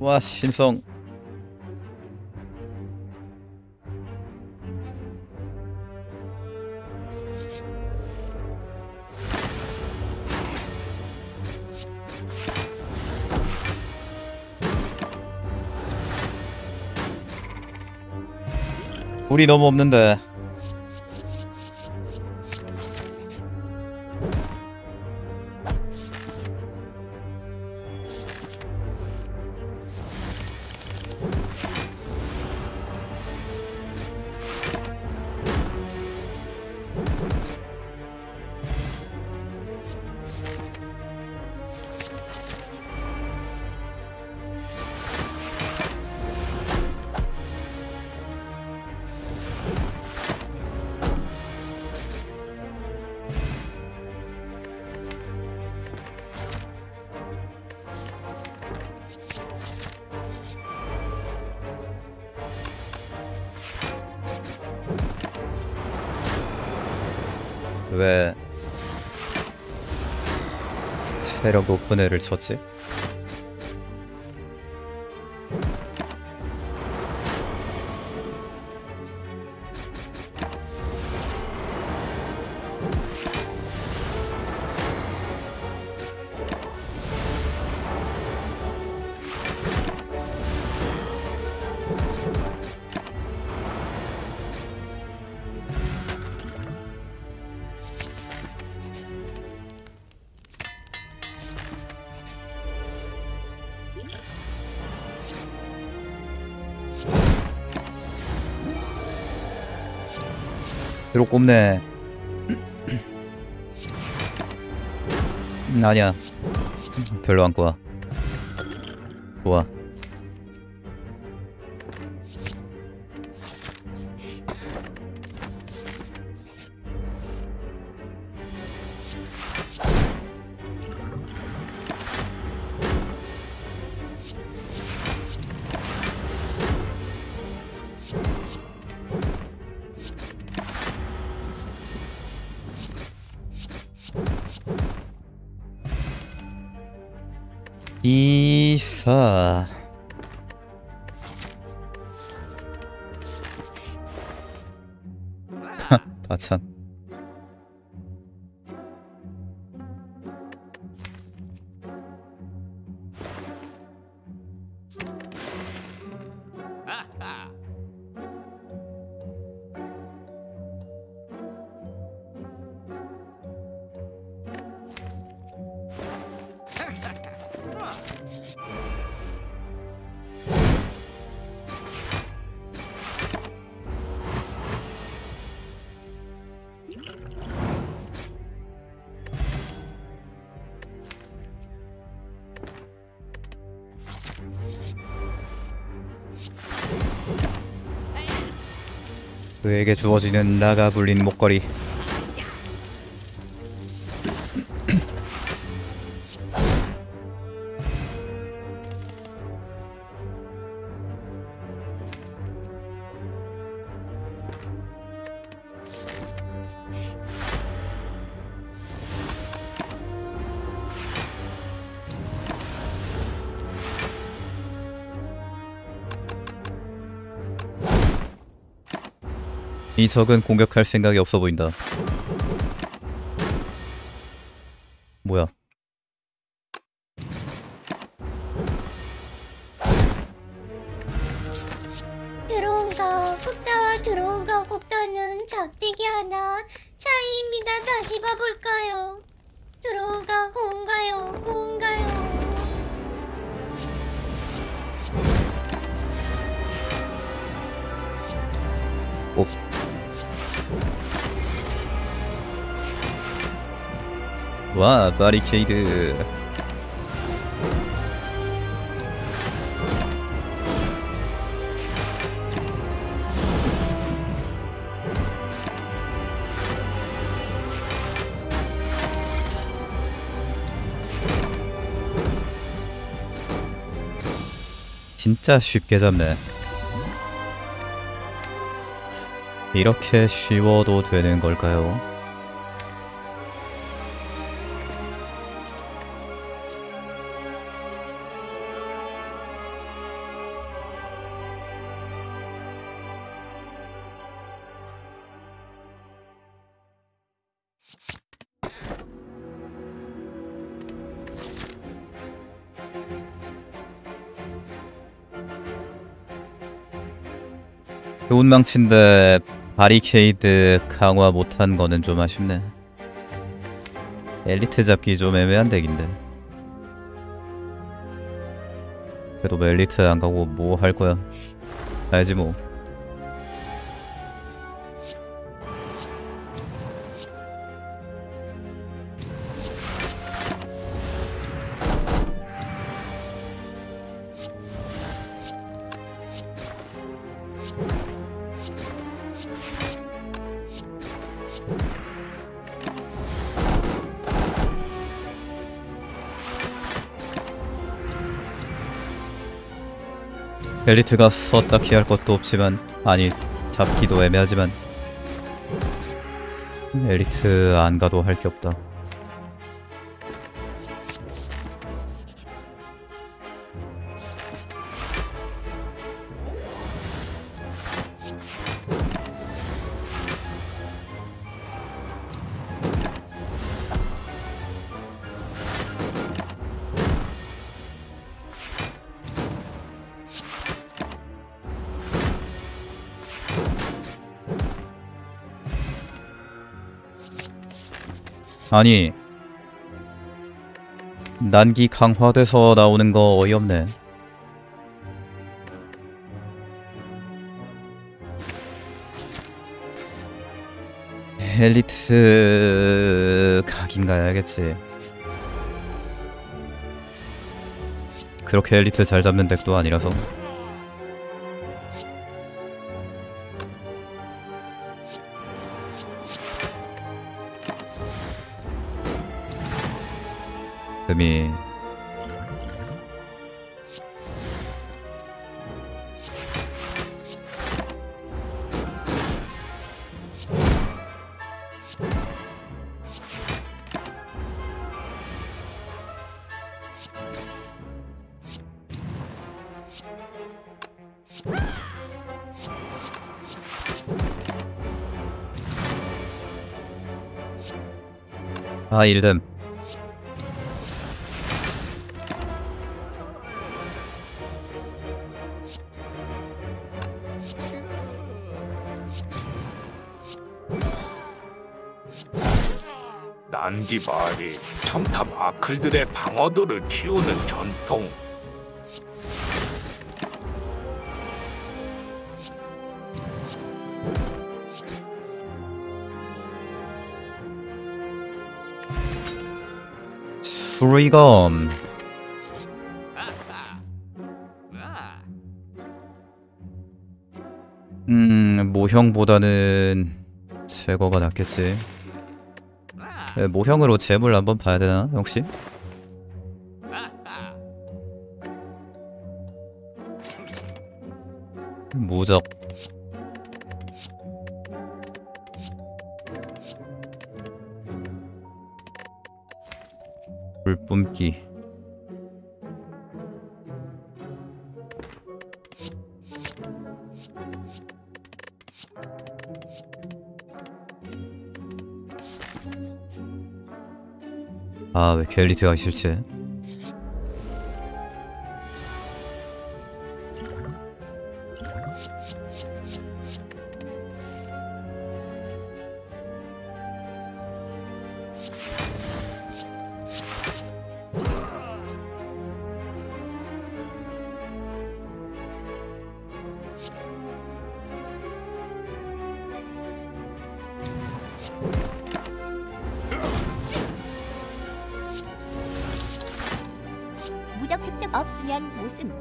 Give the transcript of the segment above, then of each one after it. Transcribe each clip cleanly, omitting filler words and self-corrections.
와, 신성. 우리 너무 없는데. 왜 체력 높은 애를 쳤지? 뒤로 꼽네. 아니야, 별로 안 꼬아. 좋아. 이사. 다참. 그에게 주어지는 나가 불린 목걸이. 이 적은 공격할 생각이 없어 보인다. 뭐야? 드론과 굽다와 드론과 굽다는 작대기 하나 차이입니다. 다시 봐볼까요? 드론과 고운가요? 고운가요? 오. 와, 바리케이드. 진짜 쉽게 잡네. 이렇게 쉬워도 되는 걸까요? 좋은 망치인데 바리케이드 강화 못한 거는 좀 아쉽네. 엘리트 잡기 좀 애매한 덱인데. 그래도 뭐 엘리트 안 가고 뭐 할 거야. 가야지 뭐. 엘리트가 썼다키 할 것도 없지만, 아니 잡기도 애매하지만 엘리트 안 가도 할 게 없다. 아니 난기 강화돼서 나오는 거 어이없네. 엘리트 각인 가야겠지. 그렇게 엘리트 잘 잡는 덱도 아니라서. 금이 아 일됨. 난디발이 첨탑 아클들의 방어도를 키우는 전통. 수리검 모형보다는 제거가 낫겠지. 모형으로 재물 한번 봐야 되나 혹시? 무적 불뿜기 아 왜 퀄리티가 싫지? 무적 획득 없으면 무슨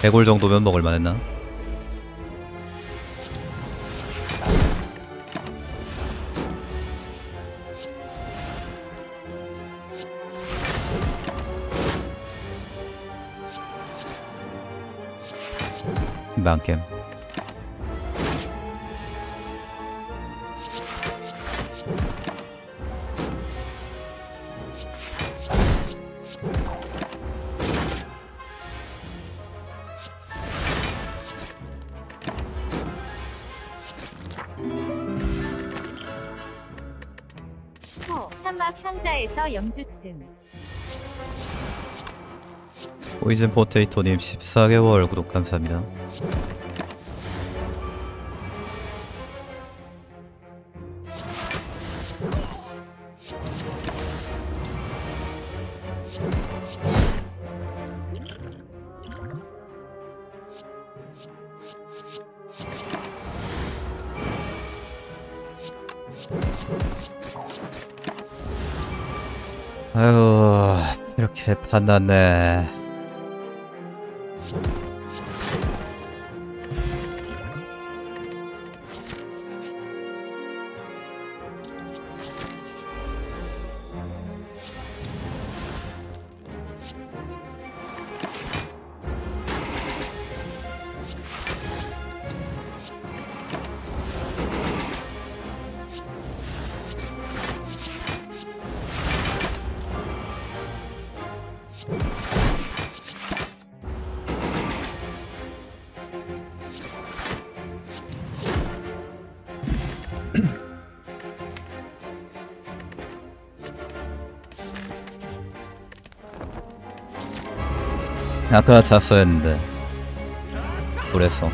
100올 정도면 먹을만 했나? 망겜. 사막 상자에서 영주틈. 포이즌 포테이토님 14개월 구독 감사합니다. 아유, 이렇게 판났네. 아까 잤어야 했는데 그랬어.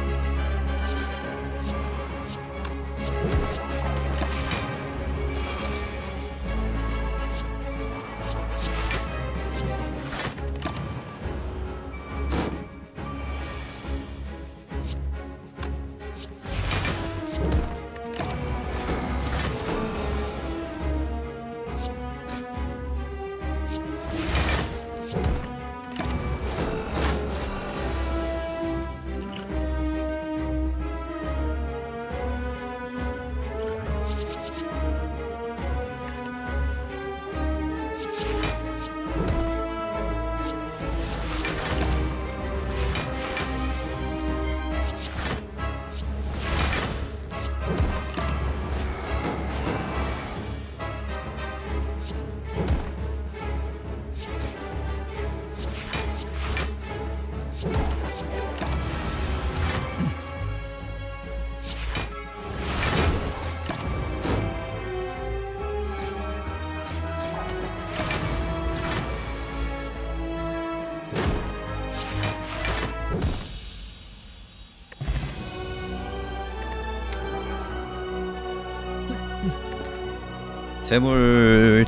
재물.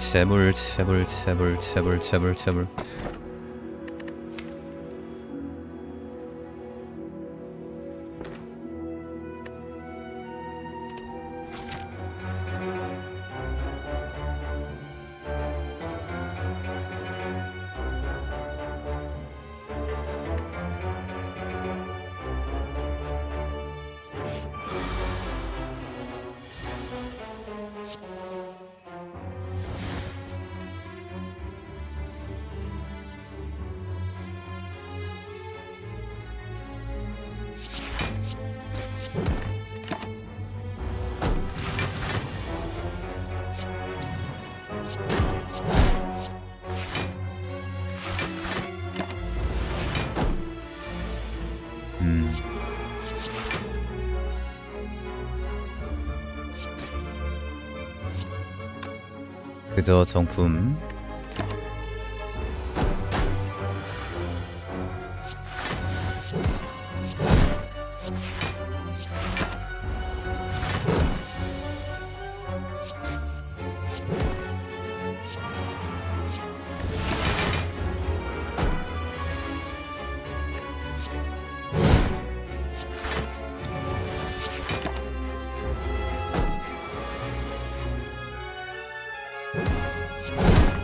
그저 정품.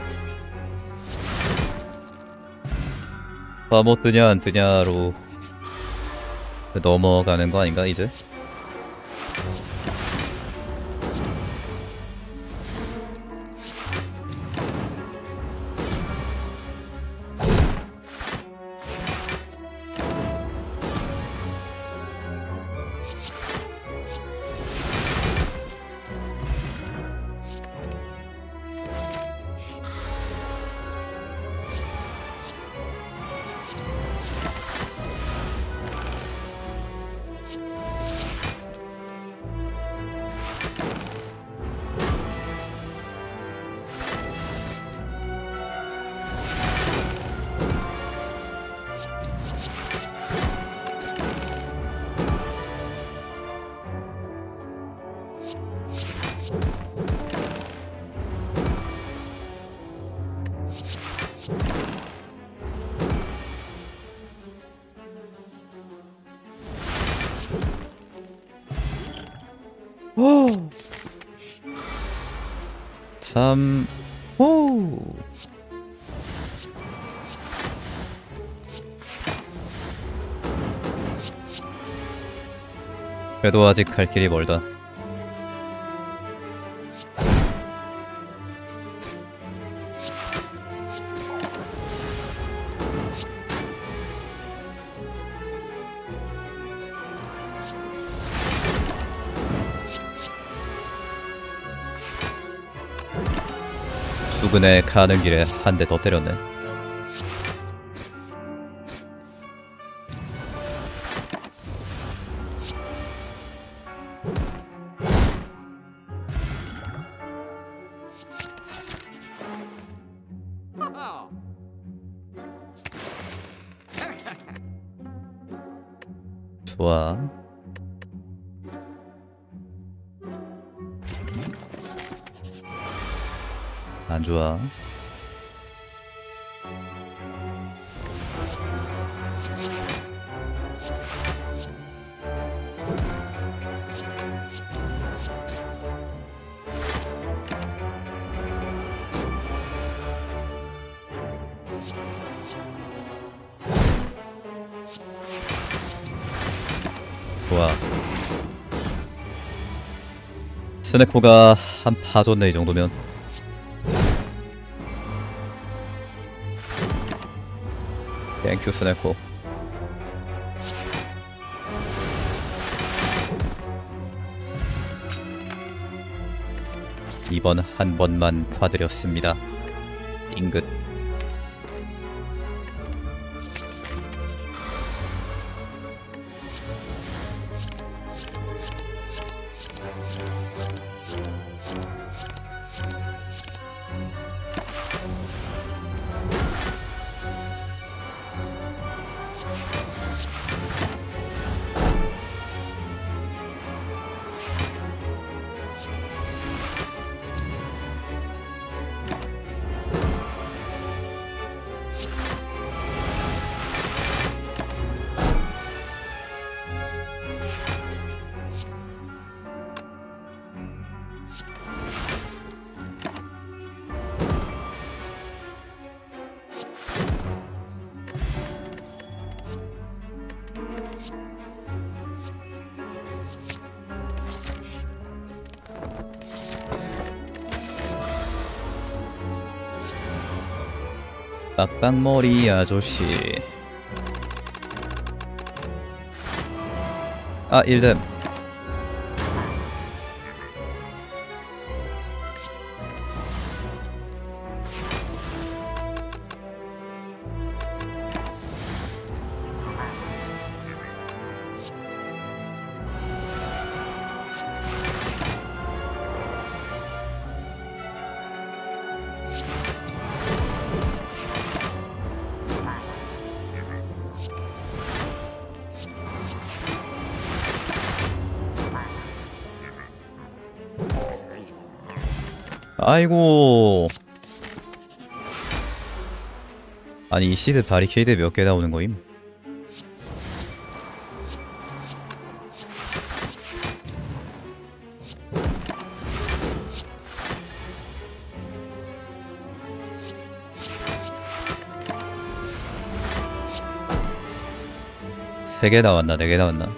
뭐 뜨냐 안 뜨냐로 넘어가는 거 아닌가 이제? 오. 참. 오. 그래도 아직 갈 길이 멀다. 수근에 가는 길에 한 대 더 때렸네. 좋아. 안 좋아. 좋아. 스네코가 한 파줬네 이 정도면. 땡큐 스네코. 이번 한 번만 봐드렸습니다. 찡긋. 빡빡머리 아저씨. 아 1댐. 아이고. 아니 이 시드 바리케이드 몇 개 나오는 거임? 3개 나왔나 4개 나왔나?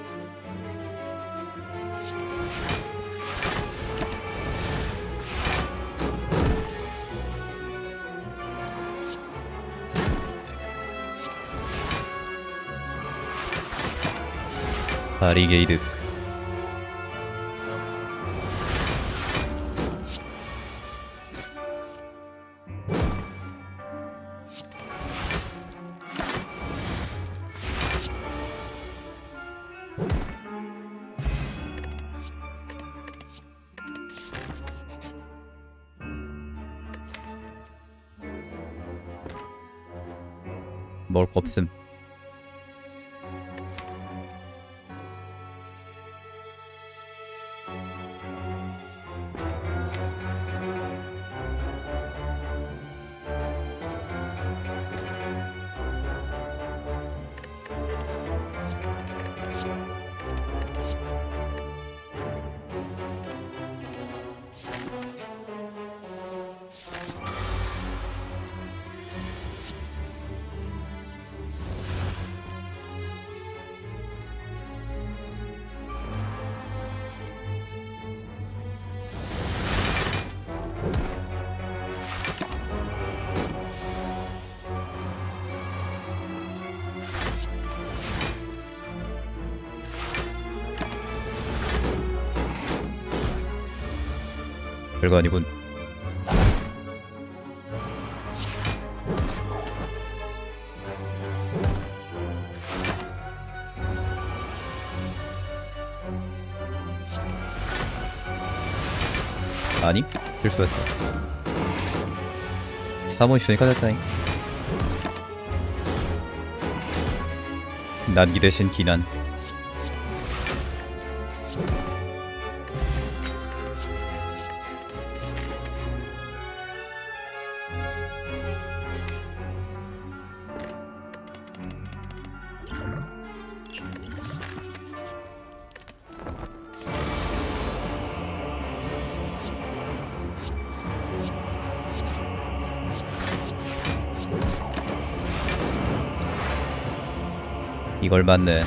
바리게이드. 먹을 거 없음. 별거 아니군. 아니? 실수했다. 3호 있으니까 됐다잉. 난 이 대신 기난. 이걸 맞네.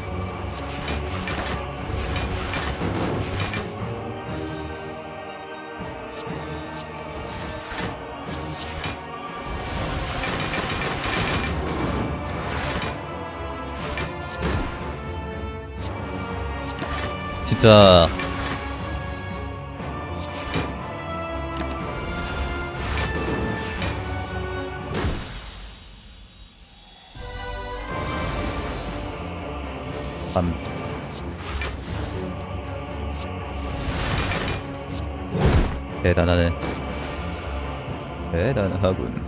진짜 대단하네. 대단하군.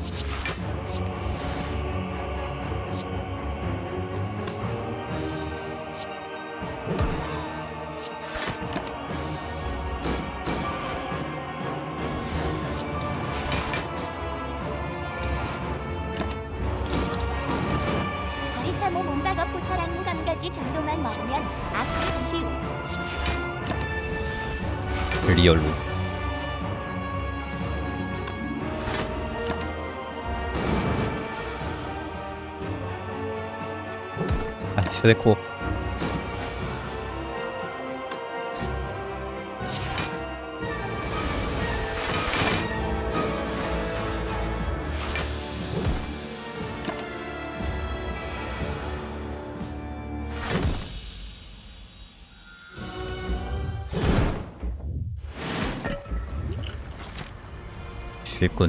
가리차모 몽가거 포탈한 무감가지 정도만 먹으면 악수의 동시우. 리얼로. 아, 슈데코. 쉽군.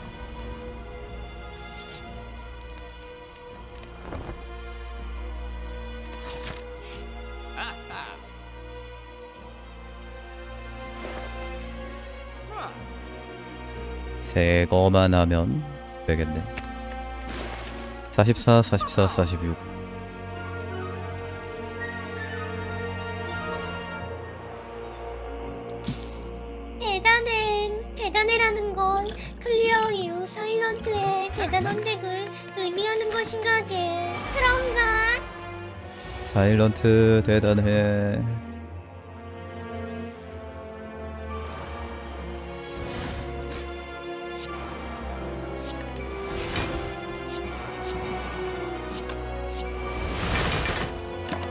제거만 하면 되겠네. 44, 44, 46. 대단해라는 건 클리어 이후 사일런트의 대단한 덱을 의미하는 것인가 게 그런가? 사일런트 대단해.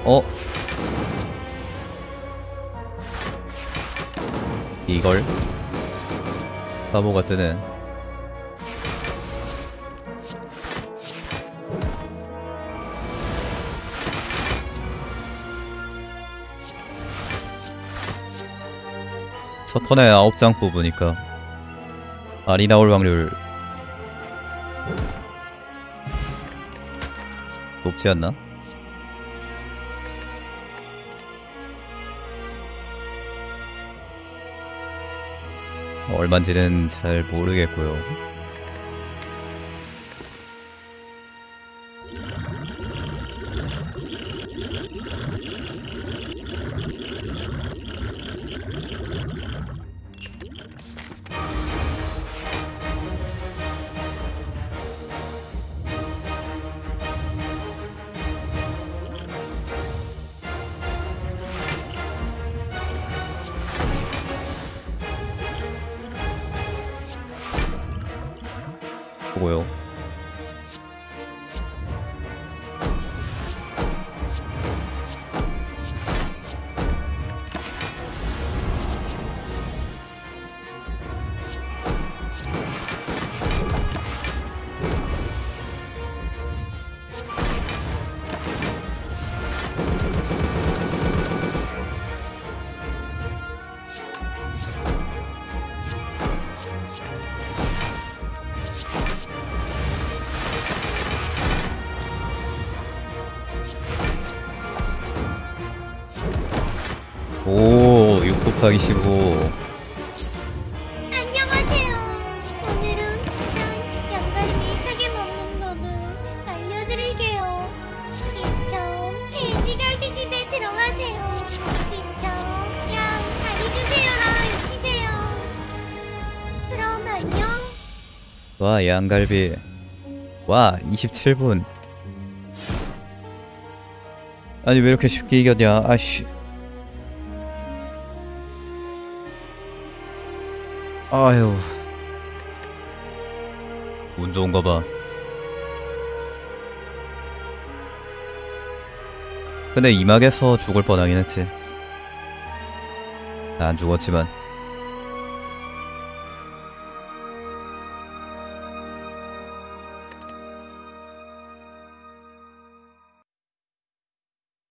어? 이걸? 바보가 뜨네. 첫 턴에 9장 뽑으니까 알이 나올 확률 높지 않나? 얼만지는 잘 모르겠고요. 보고요. 오, 6 곱하기 15. 안녕하세요. 오늘은 난 양갈비 3개 먹는 법을 알려드릴게요. 1점 돼지갈비 집에 들어가세요. 2점 양 다리 주세요라 외치세요. 그럼 안녕. 와, 양갈비. 와, 27분. 아니 왜 이렇게 쉽게 이겼냐. 아씨. 아휴, 운 좋은가 봐. 근데 이막에서 죽을 뻔하긴 했지. 안 죽었지만.